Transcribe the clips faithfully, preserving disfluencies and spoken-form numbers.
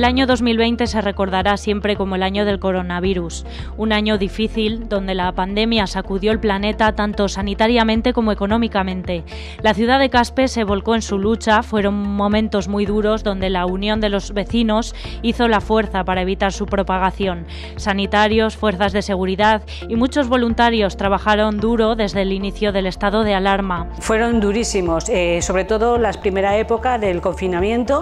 año dos mil veinte se recordará siempre como el año del coronavirus, un año difícil donde la pandemia sacudió el planeta tanto sanitariamente como económicamente. La ciudad de Caspe se volcó en su lucha, fueron momentos muy duros donde la unión de los vecinos hizo la fuerza para evitar su propagación. Sanitarios, fuerzas de seguridad y muchos voluntarios trabajaron duro desde el inicio del estado de alarma. Fueron durísimos, eh, sobre todo la primera época del confinamiento.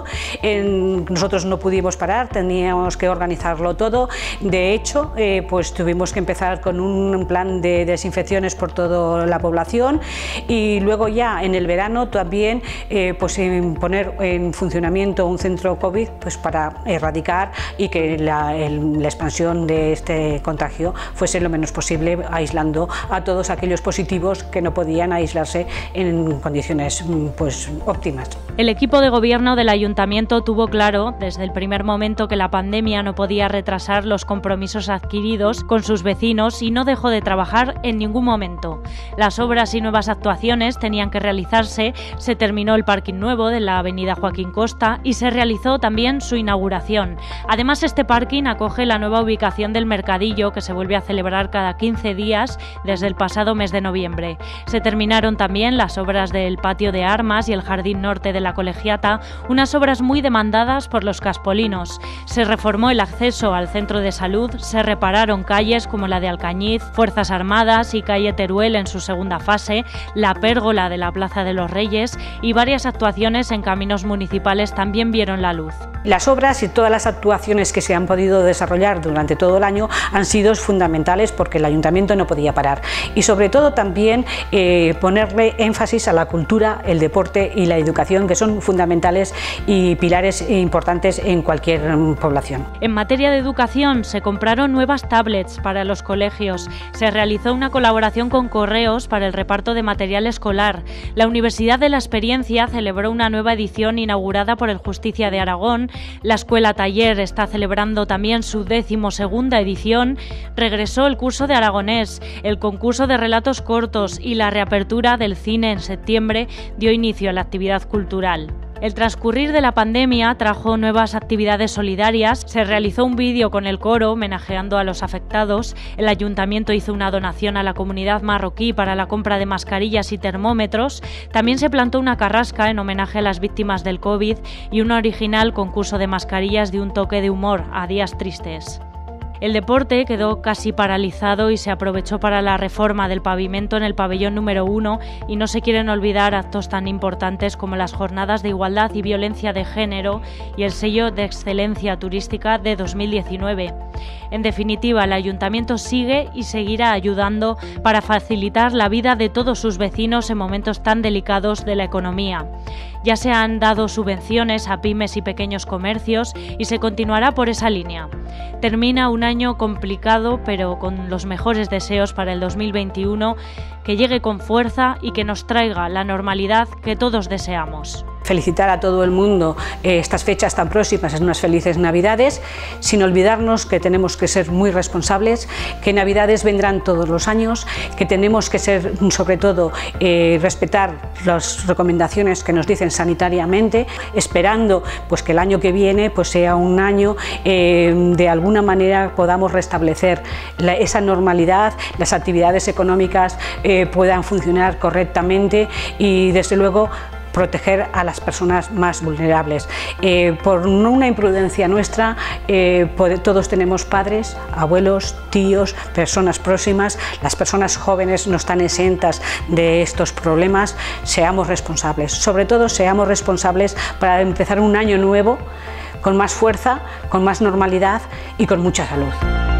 En, nosotros no pudimos parar, teníamos que organizarlo todo. De hecho, eh, pues tuvimos que empezar con un plan de desinfecciones por toda la población y luego ya en el verano también eh, pues en poner en funcionamiento un centro COVID pues para erradicar y que la, el, la expansión de este contagio fuese lo menos posible, aislando a todos aquellos positivos que no podían aislarse en condiciones pues óptimas. El equipo de gobierno del ayuntamiento tuvo claro desde el primer momento que la pandemia no podía retrasar los compromisos adquiridos con sus vecinos y no dejó de trabajar en ningún momento. Las obras y nuevas actuaciones tenían que realizarse, se terminó el parking nuevo de la avenida Joaquín Costa y se realizó también su inauguración. Además, este parking acoge la nueva ubicación del Mercadillo que se vuelve a celebrar cada quince días desde el pasado mes de noviembre. Se terminaron también las obras del patio de armas y el jardín norte de la Colegiata, unas obras muy demandadas por los caspolinos. Se reformó el acceso al centro de salud, se repararon calles como la de Alcañiz, Fuerzas Armadas y calle Teruel en su segunda fase, la pérgola de la Plaza de los Reyes y varias actuaciones en caminos municipales también vieron la luz. Las obras y todas las actuaciones que se han podido desarrollar durante todo el año han sido fundamentales porque el ayuntamiento no podía parar y sobre todo también eh, ponerle énfasis a la cultura, el deporte y la educación, que son fundamentales y pilares importantes en cualquier población. En materia de educación se compraron nuevas tablets para los colegios, se realizó una colaboración con Correos para el reparto de material escolar, la Universidad de la Experiencia celebró una nueva edición inaugurada por el Justicia de Aragón, la Escuela Taller está celebrando también su decimosegunda edición, regresó el curso de aragonés, el concurso de relatos cortos y la reapertura del cine en septiembre dio inicio a la actividad cultural. El transcurrir de la pandemia trajo nuevas actividades solidarias, se realizó un vídeo con el coro homenajeando a los afectados, el ayuntamiento hizo una donación a la comunidad marroquí para la compra de mascarillas y termómetros, también se plantó una carrasca en homenaje a las víctimas del COVID y un original concurso de mascarillas de un toque de humor a días tristes. El deporte quedó casi paralizado y se aprovechó para la reforma del pavimento en el pabellón número uno y no se quieren olvidar actos tan importantes como las jornadas de igualdad y violencia de género y el sello de excelencia turística de dos mil diecinueve. En definitiva, el ayuntamiento sigue y seguirá ayudando para facilitar la vida de todos sus vecinos en momentos tan delicados de la economía. Ya se han dado subvenciones a pymes y pequeños comercios y se continuará por esa línea. Termina un año complicado, pero con los mejores deseos para el dos mil veintiuno, que llegue con fuerza y que nos traiga la normalidad que todos deseamos. Felicitar a todo el mundo eh, estas fechas tan próximas, en unas felices Navidades, sin olvidarnos que tenemos que ser muy responsables, que Navidades vendrán todos los años, que tenemos que ser, sobre todo, eh, respetar las recomendaciones que nos dicen sanitariamente, esperando pues, que el año que viene pues, sea un año eh, de alguna manera podamos restablecer la, esa normalidad, las actividades económicas eh, puedan funcionar correctamente y desde luego proteger a las personas más vulnerables. Eh, por una imprudencia nuestra, eh, todos tenemos padres, abuelos, tíos, personas próximas, las personas jóvenes no están exentas de estos problemas, seamos responsables, sobre todo seamos responsables para empezar un año nuevo con más fuerza, con más normalidad y con mucha salud.